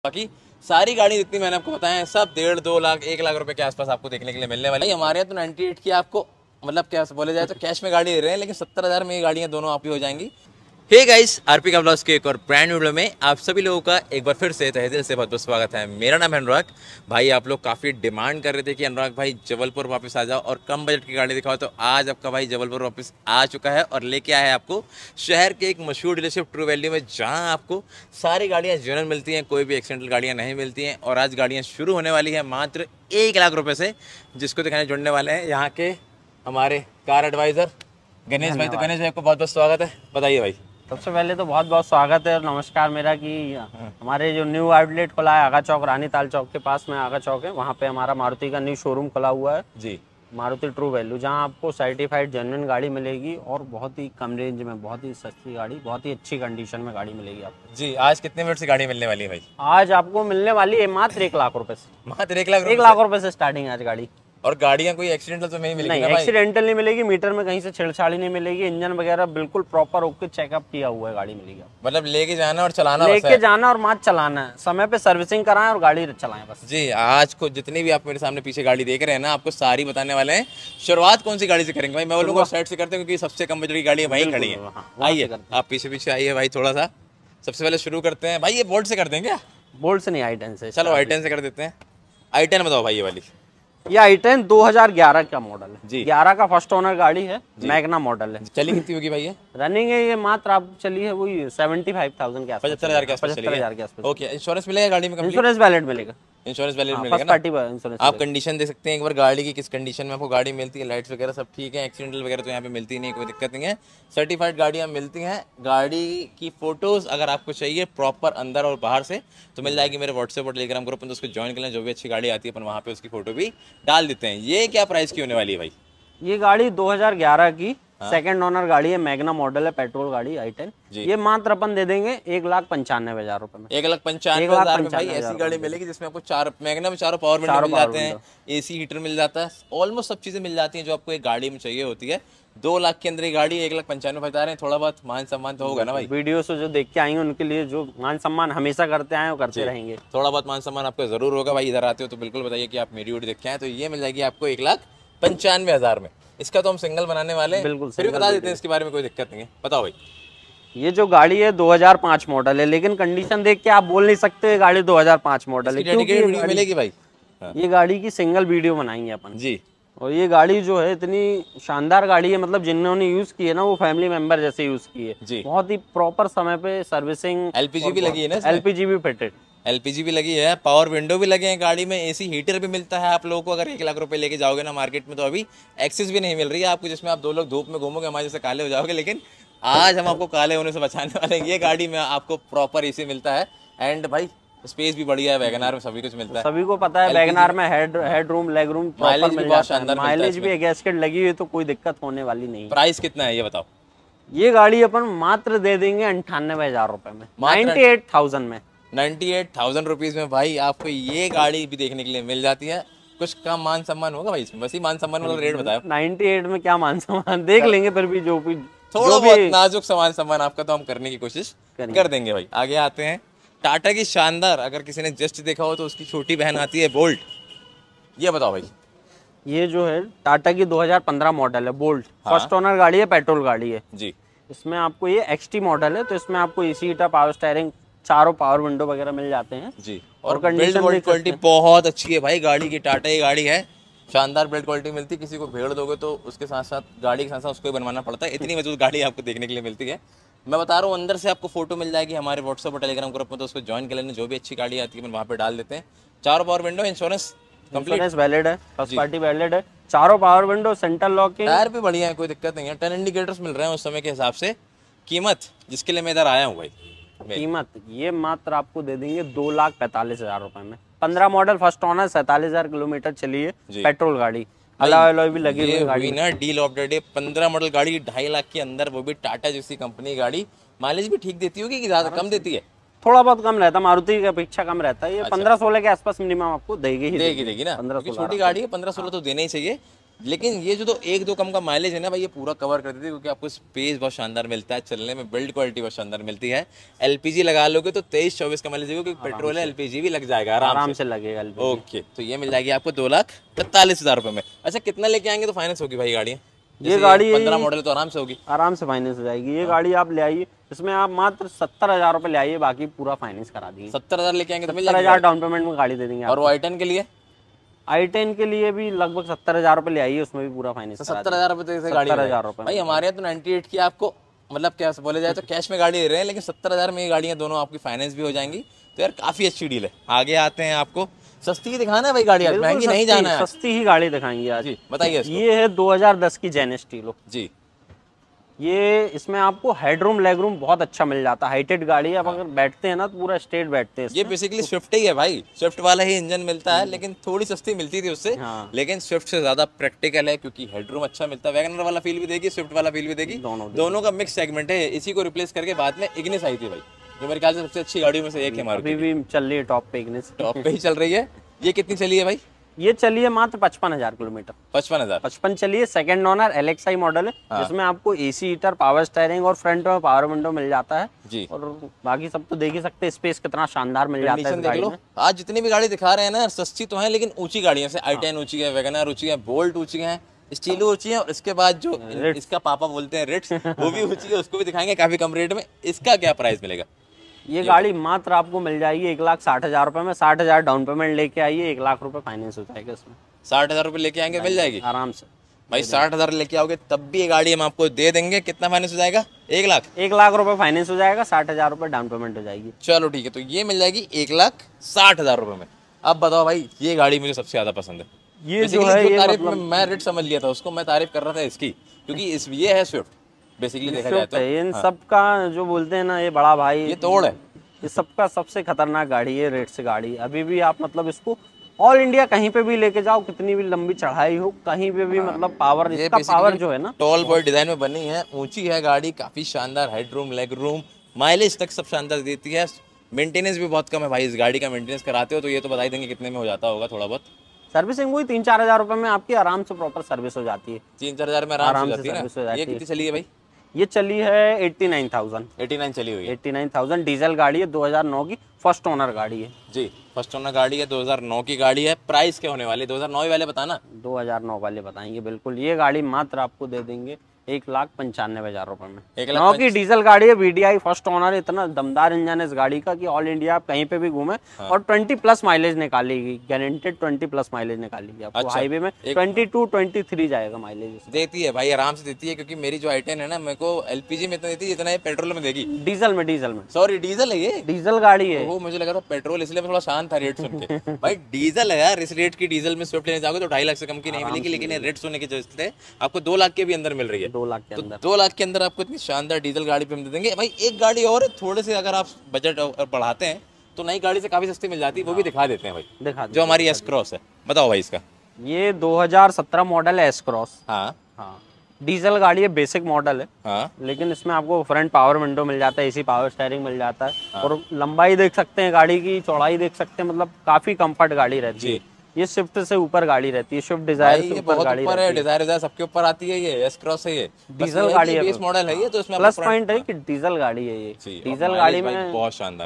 बाकी सारी गाड़ी जितनी मैंने आपको बताया है सब 1.5-2 लाख 1 लाख रुपए के आसपास आपको देखने के लिए मिलने वाली है। हमारे यहाँ तो 98 की आपको मतलब क्या बोले जाए तो कैश में गाड़ी दे रहे हैं, लेकिन 70,000 में ये गाड़ियाँ दोनों आपकी हो जाएंगी। हे गाइस, आरपी का ब्लॉग्स के एक और ब्रांड वीडियो में आप सभी लोगों का एक बार फिर से तहे दिल से बहुत बहुत स्वागत है। मेरा नाम है अनुराग भाई। आप लोग काफ़ी डिमांड कर रहे थे कि अनुराग भाई जबलपुर वापस आ जाओ और कम बजट की गाड़ी दिखाओ, तो आज आपका भाई जबलपुर वापस आ चुका है और लेके आया है आपको शहर के एक मशहूर डीलरशिप ट्रू वैल्यू में, जहाँ आपको सारी गाड़ियाँ जेन्युइन मिलती हैं, कोई भी एक्सीडेंटल गाड़ियाँ नहीं मिलती हैं। और आज गाड़ियाँ शुरू होने वाली है मात्र 1 लाख रुपये से, जिसको दिखाने जुड़ने वाले हैं यहाँ के हमारे कार एडवाइज़र गणेश भाई। तो गणेश भाई आपको बहुत बहुत स्वागत है, बताइए भाई। सबसे पहले तो बहुत बहुत स्वागत है और नमस्कार मेरा कि हमारे जो न्यू आउटलेट खुला है आगा चौक, रानी ताल चौक के पास में आगा चौक है, वहाँ पे हमारा मारुति का न्यू शोरूम खुला हुआ है जी, मारुति ट्रू वैल्यू, जहाँ आपको सर्टिफाइड जेन्युइन गाड़ी मिलेगी और बहुत ही कम रेंज में, बहुत ही सस्ती गाड़ी, बहुत ही अच्छी कंडीशन में गाड़ी मिलेगी आपको। जी, आज कितने मिनट से गाड़ी मिलने वाली है भाई? आज आपको मिलने वाली है मात्र 1 लाख रुपए से। मात्र 1 लाख? 1 लाख रुपए से स्टार्टिंग है आज गाड़ी। और गाड़ियाँ कोई एक्सीडेंटल तो नहीं मिलेगी? नहीं, एक्सीडेंटल नहीं मिलेगी, मीटर में कहीं से छेड़छाड़ी नहीं मिलेगी, इंजन वगैरह बिल्कुल प्रॉपर होकर चेकअप किया हुआ है गाड़ी मिलेगी। मतलब लेके जाना और चलाना, लेके जाना और मात्र चलाना है, समय पे सर्विसिंग कराएं और गाड़ी चलाएं बस। जी, आज को जितनी भी आप मेरे सामने पीछे गाड़ी देख रहे हैं ना, आपको सारी बताने वाले हैं। शुरुआत कौन सी गाड़ी से करेंगे भाई? मैं बोलूँगा साइड से करते हैं क्योंकि सबसे कम बजट की गाड़ी वहीं खड़ी है। आइए आप पीछे पीछे आइए भाई थोड़ा सा। सबसे पहले शुरू करते हैं भाई, ये बोल्ट से कर देंगे क्या? बोल्ट से नहीं, i10 से। चलो i10 से कर देते हैं। i10 बताओ भाई, ये वाली। ये i10 2011 का मॉडल है जी, 11 का फर्स्ट ओनर गाड़ी है, मैग्ना मॉडल है। चली कितनी होगी भाई ये? रनिंग है ये मात्र आप चली है वही 75,000 के आसपास, 75,000 के आसपास। 75,000 के आसपास। ओके, इंश्योरेंस मिलेगा गाड़ी में? इंश्योरेंस वैलिड मिलेगा, इंश्योरेंस वैलिड फर्स्ट मिलेगा ना? Party insurance. आप कंडीशन देख सकते हैं एक बार गाड़ी की, किस कंडीशन में आपको गाड़ी मिलती है। लाइट्स वगैरह सब ठीक है, एक्सीडेंटल वगैरह तो यहाँ पे मिलती नहीं, कोई दिक्कत नहीं है। सर्टिफाइड गाड़ियाँ मिलती हैं। गाड़ी की फोटोज़ अगर आपको चाहिए प्रॉपर अंदर और बाहर से तो मिल जाएगी मेरे व्हाट्सएप और टेलीग्राम ग्रुप में, तो उसको ज्वाइन कर लें। जो भी अच्छी गाड़ी आती है अपन वहाँ पे उसकी फोटो भी डाल देते हैं। ये क्या प्राइस की होने वाली है भाई? ये गाड़ी 2011 की सेकंड ओनर गाड़ी है, मैग्ना मॉडल है, पेट्रोल गाड़ी i10। ये मात्र अपन दे देंगे 1,95,000 रुपए में। 1,95,000 में भाई ऐसी गाड़ी मिलेगी जिसमें आपको मैग्ना में चारों पावर विंडो मिल जाते हैं, एसी हीटर मिल जाता है, ऑलमोस्ट सब चीजें मिल जाती हैं जो आपको एक गाड़ी में चाहिए होती है। 2 लाख के अंदर ये गाड़ी 1,95,000 बता रहे हैं। थोड़ा बहुत मान सम्मान तो होगा ना भाई? वीडियो से जो देख के आएंगे उनके लिए जो मान सम्मान हमेशा करते आए वो करते रहेंगे। थोड़ा बहुत मान सम्मान आपको जरूर होगा भाई। इधर आते हो तो बिल्कुल बताइए कि आप मेरी वीडियो देख के आए। तो ये मिल जाएगी आपको 1,95,000 में। इसका तो हम सिंगल बनाने वाले हैं, बिल्कुल फिर भी बता देते हैं इसके बारे में, कोई दिक्कत नहीं है। बताओ भाई। ये जो गाड़ी है 2005 मॉडल है, लेकिन कंडीशन देख के आप बोल नहीं सकते गाड़ी 2005 मॉडल है, क्योंकि वीडियो मिलेगी भाई। ये गाड़ी की सिंगल वीडियो बनाएंगे अपन जी। और ये गाड़ी जो है इतनी शानदार गाड़ी है, मतलब जिन्होंने यूज की है ना वो फैमिली मेंबर जैसे यूज की है जी। बहुत ही प्रॉपर समय पे सर्विसिंग, एलपीजी भी लगी है ना? एलपीजी भी फिटेड, एलपीजी भी लगी है, पावर विंडो भी लगे हैं गाड़ी में, एसी हीटर भी मिलता है आप लोगों को। अगर 1 लाख रुपए लेके जाओगे ना मार्केट में तो अभी एक्सेस भी नहीं मिल रही है आपको, जिसमें आप 2 लोग धूप में घूमोगे हमारे जैसे काले हो जाओगे। लेकिन आज हम आपको काले होने से बचाने वाले हैं। ये गाड़ी में आपको प्रॉपर एसी मिलता है एंड भाई स्पेस भी बढ़िया है। वैगनार में सभी कुछ मिलता है, सभी को पता है। वैगनार में head room, leg room, mileage भी बहुत शानदार, माइलेज भी गैसकेट लगी हुई तो कोई दिक्कत होने वाली नहीं। प्राइस कितना है ये बताओ? ये गाड़ी अपन मात्र दे देंगे 98,000 रुपए में, 98,000 में। 98,000 रुपीज में भाई आपको ये गाड़ी भी देखने के लिए मिल जाती है। कुछ कम मान सम्मान होगा भाई इसमें? बस ही मान सम्मान वाला रेट बताया। 98 में क्या मान सम्मान, देख लेंगे फिर भी जो भी थोड़ा बहुत नाजुक सामान सम्मान आपका तो हम करने की कोशिश कर देंगे भाई। आगे आते हैं टाटा की शानदार, अगर किसी ने जस्ट देखा हो तो उसकी छोटी बहन आती है बोल्ट। ये बताओ भाई। ये जो है टाटा की 2015 मॉडल है बोल्ट, फर्स्ट ओनर गाड़ी है, पेट्रोल गाड़ी है जी। इसमें आपको ये एक्सटी मॉडल है, तो इसमें आपको एसी हीटर, पावर स्टीयरिंग, चारों पावर विंडो वगैरह मिल जाते हैं जी। और बिल्ड क्वालिटी बहुत अच्छी है भाई गाड़ी की। टाटा की गाड़ी है, शानदार बिल्ड क्वालिटी मिलती है। किसी को भेड़ दोगे तो उसके साथ साथ गाड़ी के साथ साथ उसको ही बनवाना पड़ता है, इतनी मजबूत गाड़ी आपको देखने के लिए मिलती है। मैं बता रहा हूँ अंदर से आपको फोटो मिल जाएगी हमारे व्हाट्सएप और टेलीग्राम ग्रुप में, तो उसको ज्वाइन कर लेना। जो भी अच्छी गाड़ी आती है वहाँ पे डाल देते हैं। चारों power window, insurance complete valid है, फर्स्ट पार्टी वैलिड है, चारों power window, central locking, tyre भी बढ़िया है, कोई दिक्कत नहीं है। 10 इंडिकेटर्स मिल रहे हैं उस समय के हिसाब से। कीमत जिसके लिए मैं इधर आया हूँ भाई, कीमत ये मात्र आपको दे देंगे 2,45,000 रुपए में। 15 मॉडल, फर्स्ट ओनर, 47,000 किलोमीटर चली है, पेट्रोल गाड़ी, अलॉय भी लगी हुई है गाड़ी ना। Deal of the day 15 model गाड़ी 2.5 लाख के अंदर, वो भी टाटा जैसी कंपनी गाड़ी। माइलेज भी ठीक देती होगी कि ज्यादा कम देती है? थोड़ा बहुत कम रहता है, मारुति की अपेक्षा कम रहता है। ये 15-16 के आसपास मिनिमम आपको देगी ना। 15-16 छोटी गाड़ी है, 15-16 तो देना ही चाहिए। लेकिन ये जो तो एक दो कम का माइलेज है ना भाई, ये पूरा कवर कर देती है, क्योंकि आपको स्पेस बहुत शानदार मिलता है, चलने में बिल्ड क्वालिटी बहुत शानदार मिलती है। एलपीजी लगा लोगे तो 23-24 का माइलेज देगा, क्योंकि पेट्रोल है, एलपीजी भी लग जाएगा आराम से लगेगा। ओके, तो ये मिल जाएगी आपको 2,45,000 रुपए में। अच्छा, कितना लेके आएंगे तो फाइनेंस होगी भाई गाड़ी? ये गाड़ी 15 मॉडल तो आराम से होगी, आराम से फाइनेंस हो जाएगी। ये गाड़ी आप ले आइए, इसमें आप मात्र 70,000 रुपए ले आइए, बाकी पूरा फाइनेंस करा देंगे। 70,000 लेके आएंगे तो मिल 70,000 डाउन पेमेंट में गाड़ी दे देंगे। और वो i10 के लिए? i10 के लिए भी लगभग 70,000 रुपए ले आइए, उसमें भी पूरा फाइनेंस। 70,000 रुपए से गाड़ी? 70,000 रुपए भाई हमारे यहाँ तो 98 की आपको मतलब क्या बोले जाए तो कैश में गाड़ी दे रहे हैं, लेकिन 70,000 में ये गाड़ियाँ दोनों आपकी फाइनेंस भी हो जाएंगी। तो यार काफी अच्छी डील है। आगे आते हैं, आपको सस्ती ही दिखाना है भाई गाड़ी, आज महंगी नहीं जाना है, सस्ती ही गाड़ी दिखाएंगे आज। जी बताइए। ये है 2010 की जेन स्टीलो जी। ये इसमें आपको हेडरूम लेगरूम बहुत अच्छा मिल जाता है, हाइटेड गाड़ी है। आप अगर बैठते हैं ना तो पूरा स्ट्रेट बैठते हैं। ये बेसिकली स्विफ्ट ही है भाई, स्विफ्ट वाला ही इंजन मिलता है, लेकिन थोड़ी सस्ती मिलती थी उससे। लेकिन स्विफ्ट से ज्यादा प्रैक्टिकल है, क्योंकि हेडरूम अच्छा मिलता है। वैगनर वाला फील भी देगी, स्विफ्ट वाला फील भी देगी, दोनों का मिक्स सेगमेंट है। इसी को रिप्लेस करके बाद में इग्निस आई थी भाई, जो मेरे ख्याल से सबसे अच्छी गाड़ियों में से एक है। अभी भी चल रही है टॉप पे, इग्निस टॉप पे ही चल रही है। ये कितनी चली है भाई? ये चलिए मात्र 55,000 किलोमीटर। 55,000 चलिए। सेकंड ओनर LXI मॉडल है, जिसमें आपको AC हीटर, पावर स्टीयरिंग और फ्रंट में पावर विंडो मिल जाता है जी। और बाकी सब तो देख ही सकते हैं, स्पेस कितना शानदार मिल जाता है इस गाड़ी में। आज जितनी भी गाड़ी दिखा रहे हैं ना, सस्ती तो है लेकिन ऊंची गाड़ियां से i10 ऊंची है, वैगनर ऊंची है, बोल्ट ऊंची है, स्टीलो ऊंची है, और इसके बाद जो इसका पापा बोलते हैं रिट्स, वो भी ऊंची है, उसको भी दिखाएंगे काफी कम रेट में। इसका क्या प्राइस मिलेगा? ये गाड़ी मात्र आपको मिल जाएगी 1,60,000 रुपए में। 60,000 डाउन पेमेंट लेके आइए, 1,00,000 रुपए फाइनेंस हो जाएगा इसमें। 60,000 रुपए लेके आएंगे मिल जाएगी आराम से भाई। 60,000 लेके आओगे तब भी ये गाड़ी हम आपको दे देंगे। कितना फाइनेंस हो जाएगा? 1,00,000। 1,00,000 रुपए फाइनेंस हो जाएगा, 60,000 रुपए डाउन पेमेंट हो जाएगी। चलो ठीक है, तो ये मिल जाएगी 1,60,000 रुपए में। अब बताओ भाई, ये गाड़ी मुझे सबसे ज्यादा पसंद है। ये जो है ये तारीफ में मैं रेट समझ लिया था उसको, मैं तारीफ कर रहा था इसकी, क्योंकि ये है स्विफ्ट बेसिकली देखा जाए तो। इन सब का जो बोलते हैं ना, ये बड़ा भाई, ये तोड़ है। ये सबका सबसे खतरनाक गाड़ी है रेट से गाड़ी। अभी भी आप मतलब इसको ऑल इंडिया कहीं पे भी लेके जाओ, कितनी भी लंबी चढ़ाई हो, कहीं पे भी मतलब पावर, इसका पावर जो है ना, टॉल बॉय डिजाइन में बनी है, ऊंची है गाड़ी, काफी शानदार हेडरूम, लेग रूम, माइलेज तक सब शानदार देती है। मेंटेनेंस भी बहुत कम है भाई, इस गाड़ी का मेंटेनेंस कराते हो तो ये तो बता ही देंगे कितने में हो जाता होगा थोड़ा बहुत। सर्विसिंग वही 3-4 हजार रुपए में आपकी आराम से प्रॉपर सर्विस हो जाती है। 3-4 हजार में आराम से सर्विस हो जाती है। ये कितनी चली है भाई? ये चली है 89,000। 89 चली हुई है। 89,000 डीजल गाड़ी है, 2009 की फर्स्ट ओनर गाड़ी है जी। फर्स्ट ओनर गाड़ी है, 2009 की गाड़ी है। प्राइस क्या होने वाली? 2009 वाले बताना। 2009 वाले बताएंगे बिल्कुल। ये गाड़ी मात्र आपको दे देंगे 1,95,000 रुपए में। 9 की डीजल गाड़ी है, VDI फर्स्ट ओनर है। इतना दमदार इंजन है इस गाड़ी का कि ऑल इंडिया आप कहीं पे भी घूमे और 20+ माइलेज निकालेगी, गारंटेड 20+ माइलेज निकालेगी आपको। हाईवे में 22-23 जाएगा माइलेज देती है भाई, आराम से देती है, क्योंकि मेरी जो i10 है ना, मेरे को LPG में इतना देती है जितना ये पेट्रोल में देगी। डीजल में सॉरी डीजल है, ये डीजल गाड़ी है। वो मुझे लगा था पेट्रोल, इसलिए थोड़ा शांत था रेट सुन के। भाई डीजल है यार, इस रेट की डीजल में स्विफ्ट लेने जाओगे तो 2.5 लाख से कम की नहीं मिलेगी, लेकिन रेट सुनने की जरूरत है आपको 2 लाख के भी अंदर मिल रही है। 2 लाख तो 2 लाख के अंदर आपको इतनी शानदार डीजल गाड़ी पे हम दे देंगे भाई। एक गाड़ी और थोड़े से अगर आप बजट बढ़ाते हैं तो नई गाड़ी से काफी सस्ती मिल जाती है, वो भी दिखा देते हैं भाई। दिखा जो हमारी एस क्रॉस है, बताओ भाई इसका। ये 2017 मॉडल है एस क्रॉस। हाँ डीजल गाड़ी है, बेसिक मॉडल है। हाँ। लेकिन इसमें आपको फ्रंट पावर विंडो मिल जाता है, AC पावर स्टीयरिंग मिल जाता है। और लंबाई देख सकते हैं गाड़ी की, चौड़ाई देख सकते हैं, मतलब काफी कंफर्ट गाड़ी रहती है। ये स्विफ्ट से ऊपर गाड़ी रहती है, स्विफ्ट डिजायर से ऊपर गाड़ी रहती है। डिजायर सबके ऊपर आती है, ये एस क्रॉस है, ये डीजल गाड़ी है, बेस मॉडल है ये। तो इसमें प्लस पॉइंट है कि डीजल गाड़ी है ये। डीजल गाड़ी में बहुत शानदार।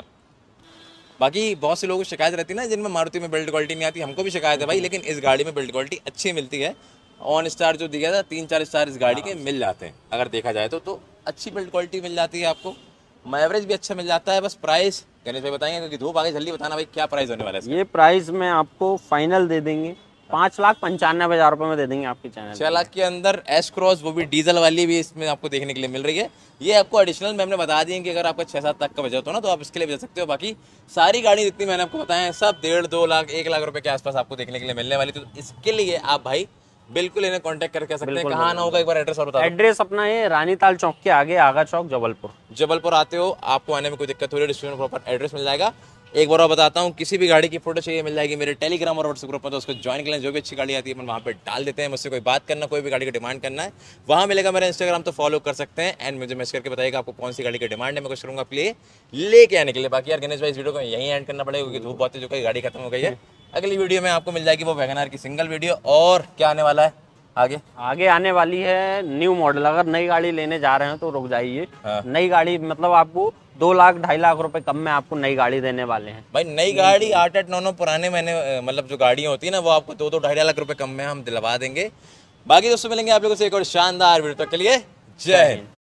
बाकी बहुत से लोगों को शिकायत रहती है ना, जिनमें मारुति में बिल्ड क्वालिटी नहीं आती, हमको भी शिकायत है भाई, लेकिन इस गाड़ी में बिल्ड क्वालिटी अच्छी मिलती है। ऑन स्टार जो दिया था 3-4 स्टार इस गाड़ी के मिल जाते हैं अगर देखा जाए तो अच्छी बिल्ड क्वालिटी मिल जाती है आपको। एवरेज भी अच्छा मिल जाता है। बस प्राइस गणेश भाई बताएंगे, क्योंकि धूप आगे, जल्दी बताना भाई क्या प्राइस होने वाला है। ये प्राइस में आपको फाइनल दे देंगे 5,95,000 रुपए में दे देंगे आपके चैनल। 6 लाख के अंदर एस क्रॉस, वो भी डीजल वाली भी इसमें आपको देखने के लिए मिल रही है। ये आपको एडिशनल में हमने बता दी कि अगर आपका 6-7 तक का बजट हो ना, तो आप इसके लिए बचा सकते हो। बाकी सारी गाड़ी जितनी मैंने आपको बताया है सब 1.5-2 लाख 1 लाख रुपए के आसपास आपको देखने के लिए मिलने वाली। तो इसके लिए आप भाई बिल्कुल इन्हें कांटेक्ट करके सकते हैं। कहाँ आना होगा एक बार एड्रेस और बता दो। एड्रेस अपना है रानीताल चौक के आगे, आगा चौक, जबलपुर आते हो, आपको आने में कोई दिक्कत हो रही है, डिस्क्रिप्शन प्रॉपर एड्रेस मिल जाएगा। एक बार और बताता हूँ, किसी भी गाड़ी की फोटो चाहिए मिल जाएगी मेरे टेलीग्राम और व्हाट्सएप ग्रुप में, तो उसको ज्वाइन कर लें। जो भी अच्छी गाड़ी आती है अपन वहाँ पे डाल देते हैं। मुझसे कोई बात करना, कोई भी गाड़ी की डिमांड करना है, वहाँ मिलेगा मेरा इंस्टाग्राम, तो फॉलो कर सकते हैं। एंड मुझे मैसेज करके बताइएगा आपको कौन सी गाड़ी की डिमांड है, मैं कोशिश करूँगा आपके लिए लेके आने के लिए। बाकी यार गणेश भाई, इस वीडियो को यहीं एंड करना पड़ेगा, क्योंकि धूप बहुत है, जो कोई गाड़ी खत्म हो गई है। अगली वीडियो में आपको मिल जाएगी वो वैगनआर की सिंगल वीडियो। और क्या आने वाला है? आगे आगे आने वाली है न्यू मॉडल। अगर नई गाड़ी लेने जा रहे हैं तो रुक जाइए। हाँ। नई गाड़ी मतलब आपको 2 लाख 2.5 लाख रुपए कम में आपको नई गाड़ी देने वाले हैं भाई। नई गाड़ी 8-8 9-9 पुराने मैंने मतलब जो गाड़ियाँ होती है ना, वो आपको 2-2 2.5 लाख रुपए कम में हम दिलवा देंगे। बाकी दोस्तों मिलेंगे आप लोगों से एक और शानदार वीडियो, तक के लिए जय हिंद।